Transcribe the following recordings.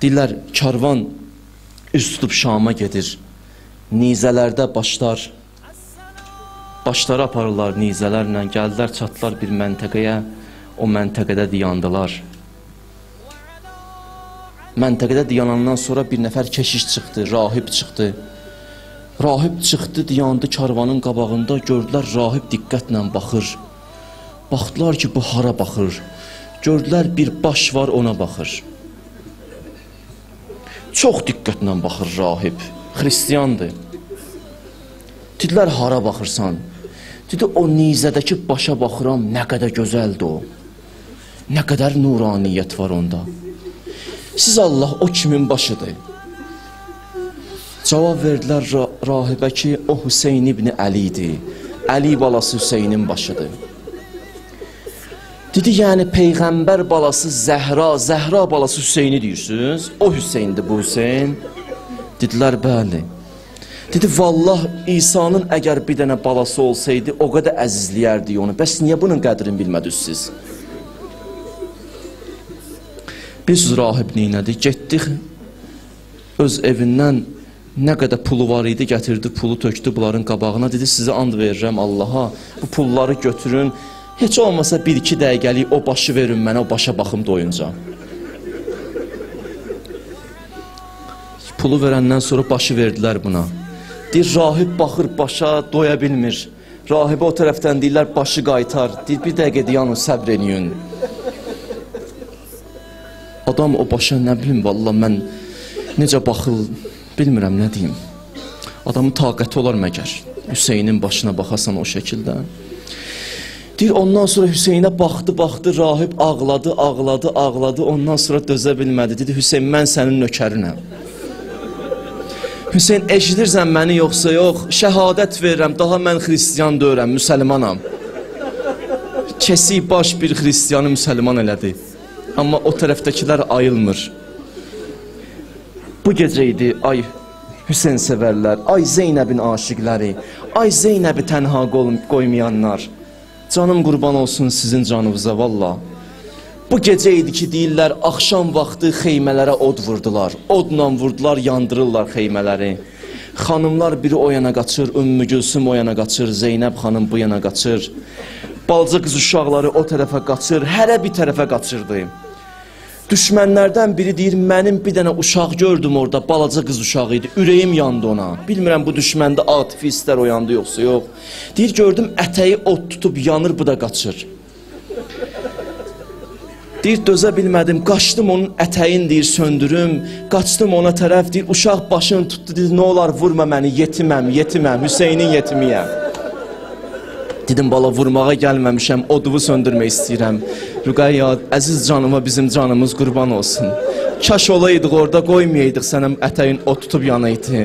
Deyirlər, karvan üst tutub Şama gedir. Nizələrdə başları aparırlar nizələrlə. Gəldilər, çatdılar bir məntəqəyə. O məntəqədə dayandılar. Məntəqədə dayanandan sonra bir nəfər keşiş çıxdı, rahib çıxdı. Rahib çıxdı, dayandı karvanın qabağında. Gördülər, rahib diqqətlə baxır. Baxdılar ki, bu hara baxır. Gördülər, bir baş var, ona baxır. Çox diqqətlə baxır rahib. Xristiyandır. Dedilər, hara baxırsan? Dedi, o nizədəki başa baxıram, nə qədər gözəldir o. Nə qədər nuraniyyət var onda. Siz Allah, o kimin başıdır? Cavab verdilər rahibə ki, o Hüseyn ibn Əlidir. Əli balası Hüseynin başıdır. Dedi, yəni Peyğəmbər balası Zəhra, Zəhra balası Hüseyni deyirsiniz? O Hüseyndir bu Hüseyn. Dedilər, bəli. Dedi, vallah İsa'nın əgər bir dənə balası olsaydı, o qədər əzizləyərdik onu. Bəs niyə bunun qədrini bilmədiniz siz? Biz rahib neynədik? Getdik, öz evindən nə qədər pulu var idi, gətirdi, pulu tökdü bunların qabağına. Dedi, sizə and verirəm Allaha, bu pulları götürün. Heç olmasa 1-2 dəqiqəlik o başı verin mənə, o başa baxım doyunca. Pulu verəndən sonra başı verdilər buna. Deyir, rahib baxır başa, doya bilmir. Rahibə o tərəfdən deyirlər, başı qaytar. Deyir, bir dəqiqə dayanın, səbr eləyin. Adam o başa, nə bilim, vallahi mən necə baxıl, bilmirəm, nə deyim. Adamın taqəti olar məgər. Hüseynin başına baxasan o şəkildə. Deyir, ondan sonra Hüseynə baxdı, rahib ağladı. Ondan sonra dözə bilmədi. Dedi, Hüseyn, mən sənin nökərinəm. Hüseyn, eşidirsən məni yoxsa yox, şəhadət verirəm, daha mən xristiyan deyirəm, müsəlmanam. Kesik baş bir xristiyanı müsəlman elədi. Amma o tərəfdəkilər ayılmır. Bu gecə idi, ay Hüseyn sevərlər, ay Zeynəbin aşiqləri, ay Zeynəbi tənha qoymayanlar. Canım qurban olsun sizin canınıza, valla. Bu gecə idi ki, deyirlər, axşam vaxtı xeymələrə od vurdular. Odla vurdular, yandırırlar xeymələri. Xanımlar biri o yana qaçır, Ümmü Gülsüm o yana qaçır, Zeynəb xanım bu yana qaçır. Balca qız uşaqları o tərəfə qaçır, hərə bir tərəfə qaçırdı. Düşmənlərdən biri deyir, mənim bir dənə uşaq gördüm orada, balaca qız uşağı idi, ürəyim yandı ona. Bilmirəm, bu düşməndə atifi istər oyandı yoxsa yox. Deyir, gördüm, ətəyi od tutub yanır, bu da qaçır. Deyir, dözə bilmədim, qaçdım onun ətəyin, deyir, söndürüm. Qaçdım ona tərəf, deyir, uşaq başını tutdu, deyir, nə olar, vurma məni, yetiməm, Hüseynin yetimiyəm. Dedim, bala, vurmağa gəlməmişəm, oduvu söndürmək istəyirəm. Rüqayya, əziz canıma bizim canımız qurban olsun. Kaş olaydıq orada, qoymayaydıq sənəm ətəyin od tutub yanaydı.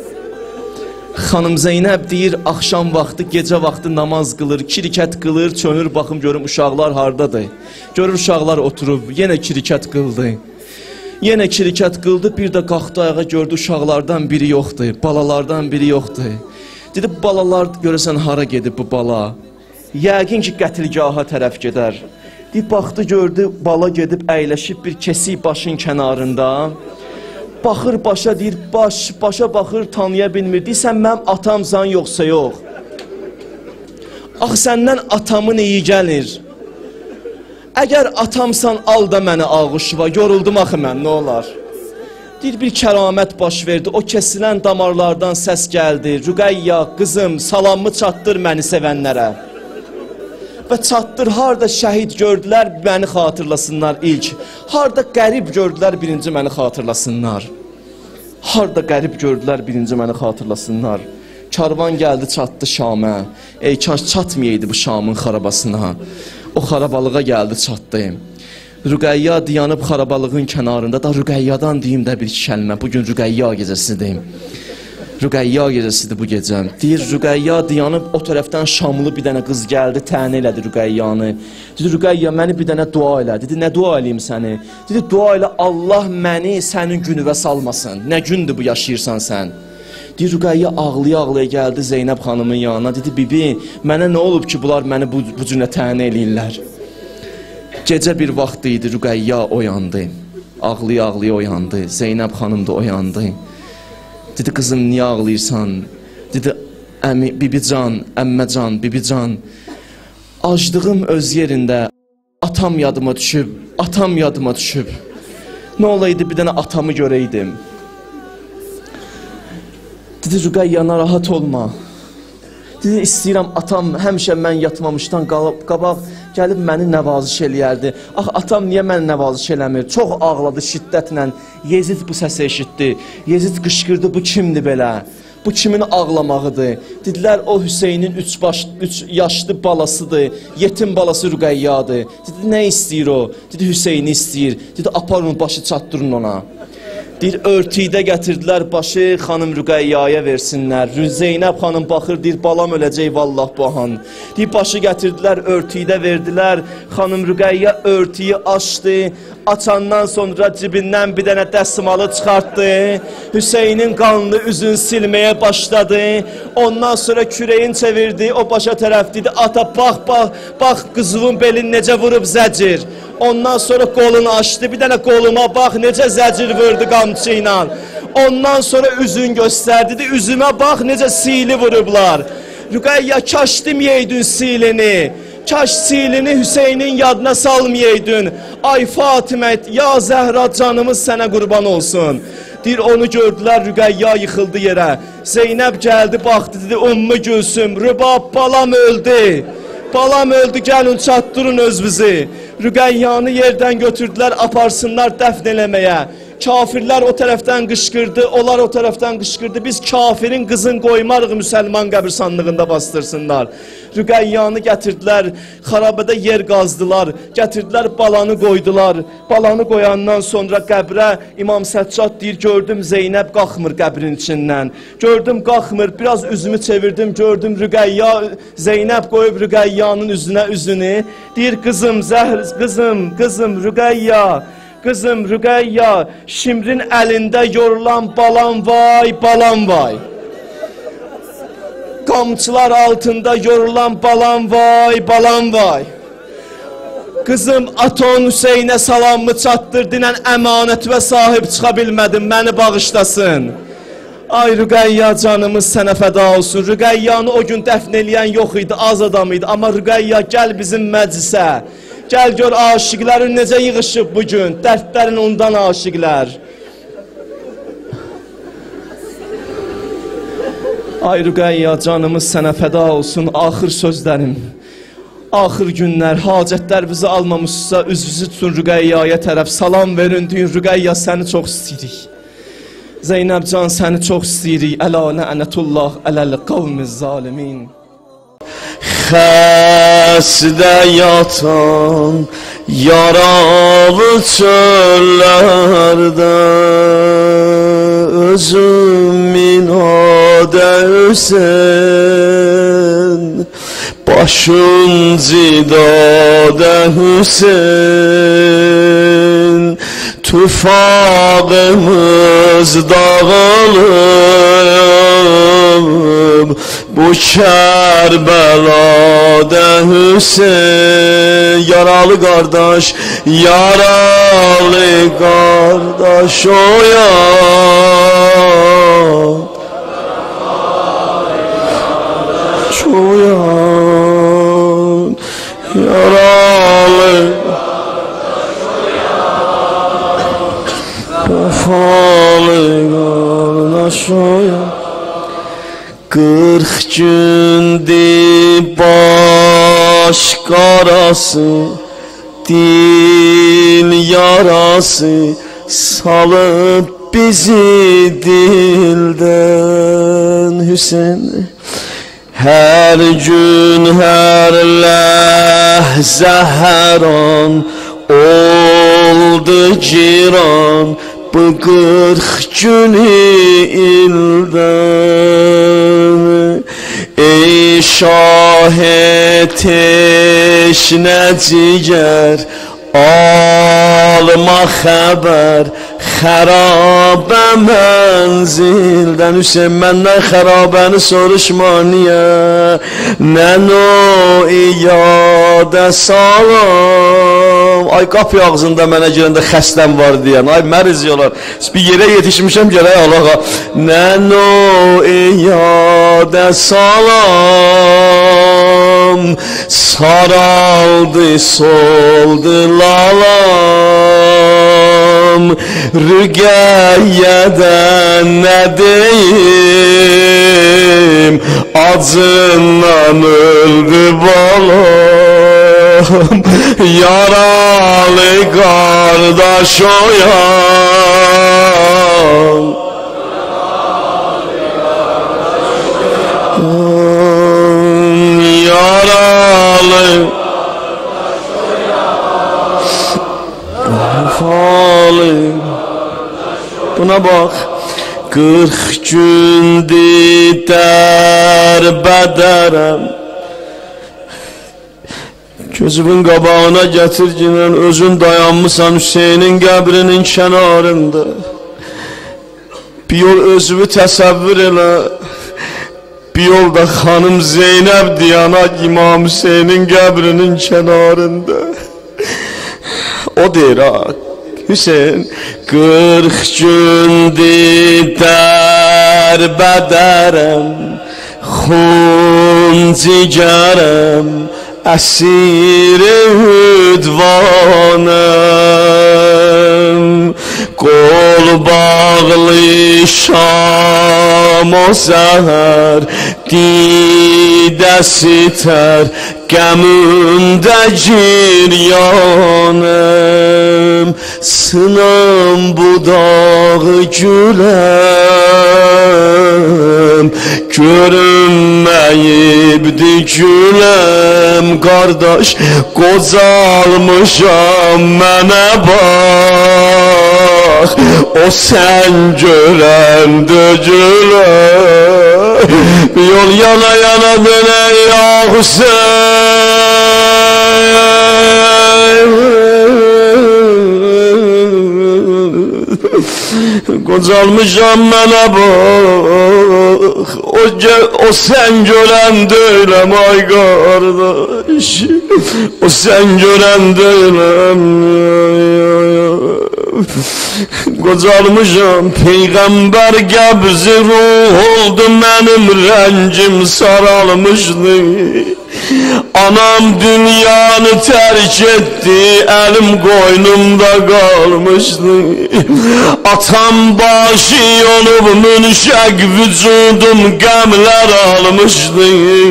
Xanım Zeynəb deyir, axşam vaxtı, gecə vaxtı namaz qılır, kirikət qılır, çönür, baxım görüm uşaqlar hardadır. Görür uşaqlar oturub, yenə kirikət qıldı. Yenə kirikət qıldı, bir də qalxdı ayağa gördü uşaqlardan biri yoxdur, balalardan biri yoxdur. Dedi, balalar görəsən hara gedib bu bala? Yəqin ki, qətilgaha tərəf gedər. Deyib, baxdı, gördü, bala gedib əyləşib bir kesik başın kənarında. Baxır başa, deyir, başa baxır, tanıya bilmir. Deyirsən, mənim atamsan yoxsa yox. Axı, səndən atamın iyi gəlir. Əgər atamsan, al da məni ağuşva, yoruldum axı mən, nə olar? Deyir, bir kəramət baş verdi, o kesilən damarlardan səs gəldi. Rüqayya, qızım, salamımı çatdır məni sevənlərə. Və çatdır, harada şəhid gördülər, məni xatırlasınlar ilk. Harada qərib gördülər, birinci məni xatırlasınlar. Harada qərib gördülər, birinci məni xatırlasınlar. Karvan gəldi, çatdı Şamə. Ey, kaş çatmayaydı bu Şamın xarabasına. O xarabalığa gəldi, çatdı. Rüqayya dayanıb xarabalığın kənarında da Rüqayyadan deyim də bir kəlmə. Bugün Rüqayya gecəsidir. Rüqayya gecəsidir bu gecə. Deyir, Rüqayya dayanıb o tərəfdən Şamlı bir dənə qız gəldi, təni elədi Rüqayyanı. Dedi, Rüqayya, məni bir dənə dua elə. Dedi, nə dua eləyim səni? Dedi, dua elə, Allah məni sənin günüvə salmasın. Nə gündür bu yaşayırsan sən? Deyir, Rüqayya ağlaya-ağlaya gəldi Zeynəb xanımın yanına. Dedi, bibi, mənə nə olub ki, bunlar məni bu cünə təni eləyirlər? Gecə bir vaxt idi, Rüqayya oyandı. ağlaya-ağlaya oyandı. Zeynəb xanım da oyandı. Dedi, qızım, niyə ağlayırsan? Dedi, bibican, əmməcan, bibican, acdığım öz yerində, atam yadıma düşüb, atam yadıma düşüb. Nə olaydı, bir dənə atamı görəydim. Dedi, Rüqəyya, narahat olma. Dedi, istəyirəm, atam həmişə mən yatmamışdan qabaq gəlib məni nəvaziş eləyərdi. Ax, atam niyə məni nəvaziş eləmir? Çox ağladı şiddətlə. Yezid bu səsi eşitdi. Yezid qışqırdı, bu kimdir belə? Bu kimin ağlamağıdır? Dedilər, o Hüseynin 3 yaşlı balasıdır. Yetim balası Rüqəyyadır. Dedi, nə istəyir o? Dedi, Hüseyni istəyir. Dedi, aparın başı çatdırın ona. Deyir, örtüydə gətirdilər başı xanım Rüqəyyaya versinlər. Zeynəb xanım baxır, deyir, balam öləcək vallah bu an. Deyir, başı gətirdilər, örtüydə verdilər. Xanım Rüqəyya örtüyü açdı. Açandan sonra cibindən bir dənə dəsmalı çıxartdı. Hüseynin qanlı üzünü silməyə başladı. Ondan sonra küreyin çevirdi, o başa tərəf dedi, ata bax, bax, bax, qızılın belini necə vurub zəcir. Ondan sonra qolunu açdı, bir dənə qoluma bax, necə zəcir vurdu qamçı ilə. Ondan sonra üzün göstərdi, üzümə bax, necə sili vurublar. Rüqəyya, kaş deməyeydin silini, kaş silini Hüseynin yadına salmayaydın. Ay Fatimə, ya Zəhra, canımız sənə qurban olsun. Deyir, onu gördülər, Rüqəyya yıxıldı yerə. Zeynəb gəldi, baxdı, dedi, Ümmü Gülsüm, Rübab, balam öldü. Balam öldü, gəlin çatdırın özünüzü. Rüqəyyanı yerdən götürdülər, aparsınlar dəfn eləməyə. Kafirlər o tərəfdən qışqırdı, onlar o tərəfdən qışqırdı. Biz kafirin qızın qoymarıq müsəlman qəbirstanlığında bastırsınlar. Rüqəyyanı gətirdilər, xarabədə yer qazdılar, gətirdilər, balanı qoydular. Balanı qoyandan sonra qəbrə İmam Səccad deyir, gördüm Zeynəb qalxmır qəbrin içindən. Gördüm qalxmır, biraz üzümü çevirdim, gördüm Rüqəyya, Zeynəb qoyub Rüqəyyanın üzünə üzünü. Deyir, qızım, qızım Rüqəyya. Qızım Rüqəyya, Şimrin əlində yorulan balam vay, balam vay. Qamçılar altında yorulan balam vay, balam vay. Qızım Aton Hüseynə salamımı çatdır, dinən əmanətvə sahib çıxa bilmədim, məni bağışlasın. Ay Rüqəyya, canımız sənə fəda olsun. Rüqəyyanı o gün dəfn eləyən yox idi, az adam idi. Amma Rüqəyya, gəl bizim məclisə. Gəl gör aşıqların necə yığışıb bugün, dərdlərin ondan aşıqlar. Ay Rüqəyya, canımız sənə fəda olsun, axır sözlərim. Axır günlər, hacətlər bizi almamışsa, üzvüzü tutun Rüqəyyaya tərəf, salam verin, deyin, Rüqəyya, səni çox istəyirik. Zeynəb can, səni çox istəyirik, ələ lənətullah, ələl qavmiz zalimin. Xəstə yatan yaralı çöllərdə özüm minadə Hüseyin, başım cidadə Hüseyin, tufağımız dağılıb bu Kərbəlada Hüseyin. Yaralı qardaş, yaralı qardaş oyan, oyan, yaralı vefalı qardaş oyan. 40 gündür baş qarası, dil yarası salıb bizi dildən Hüseyin. Hər gün, hər ləhzə, hər an oldu ciran bu 40 günü ildən. Ey şahid teşnə cigər, alma xəbər, xərabə mənzildən. Hüseyin məndən xərabəni soruşma niyə, mən o iyadə salam. Ay qapı ağzında mənə girəndə xəstəm var deyən, ay məriz yolar, bir yerə yetişmişəm gərək Allaha. Mən o iyadə salam, saraldı soldu lalam. Rüqəyyədən nə deyim, acından öldü balam. Yaralı qardaş oyan, yaralı falı. Buna bak, 40 gündür dərbədərəm, gözümün qabağına gətirginən özün dayanmışsan Hüseynin qəbrinin kənarında. Bir yol özümü təsəvvür elə, bir yolda xanım Zeynəb diyana İmam Hüseynin qəbrinin kənarında. O deyir ha, Hüseyin 40 gündür dərbədərəm, xun cigərəm, əsir-i hüdvanım. Qol bağlı şam o səhər, didə sitər, qəmündə giryanım. Sınam budağı güləm, görünməyibdi güləm. Qardaş qocalmışam mənə bax, o sən görəndə güləm. Yol yana yana dönər ya Hüseyin, qocalmışam mənə bax, o sən görən deyiləm ay qardaş, o sən görən deyiləm. Qocalmışam, Peyğəmbər qəbzi ruh oldu, mənim rəngim saralmışdı. Anam dünyanı tərk etdi, əlim qoynumda qalmışdı. Atam başı olub münşək, vücudum qəmlər almışdı.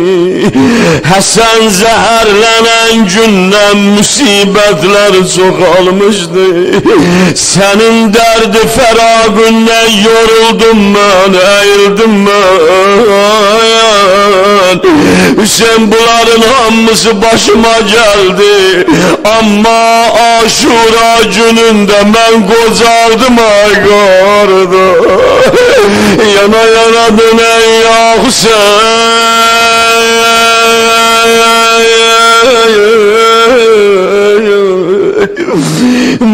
Həsən zəhərlənən gündən müsibətlər çoxalmışdı. Sənin dərdi fəraqündən yoruldum mən, əyildim mən. Hüseyin bunların hamısı başıma geldi, amma Aşura günündə mən qocaldım ay qardaş. Yana yana dönən ya Hüseyin.